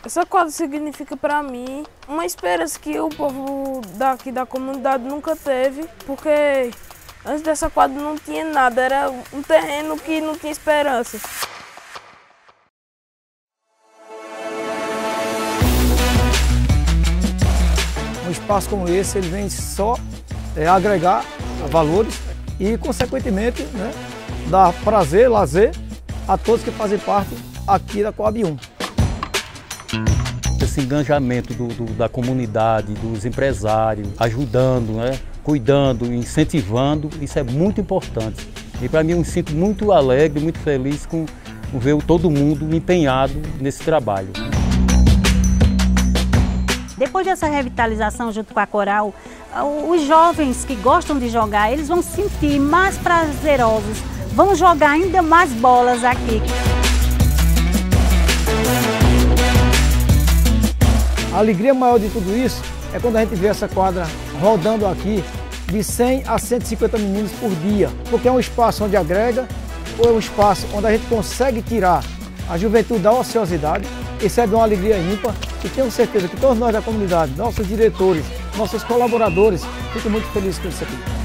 Essa quadra significa para mim uma esperança que o povo daqui da comunidade nunca teve, porque antes dessa quadra não tinha nada, era um terreno que não tinha esperança. Um espaço como esse, ele vem só agregar valores e, consequentemente, né, dar prazer, lazer a todos que fazem parte aqui da Coab 1. Esse engajamento da comunidade, dos empresários, ajudando, né, cuidando, incentivando, isso é muito importante. E para mim eu me sinto muito alegre, muito feliz com ver todo mundo empenhado nesse trabalho. Depois dessa revitalização junto com a Coral, os jovens que gostam de jogar, eles vão se sentir mais prazerosos, vão jogar ainda mais bolas aqui. A alegria maior de tudo isso é quando a gente vê essa quadra rodando aqui de 100 a 150 meninos por dia, porque é um espaço onde agrega, ou é um espaço onde a gente consegue tirar a juventude da ociosidade. Isso é de uma alegria ímpar e tenho certeza que todos nós da comunidade, nossos diretores, nossos colaboradores, ficam muito felizes com isso aqui.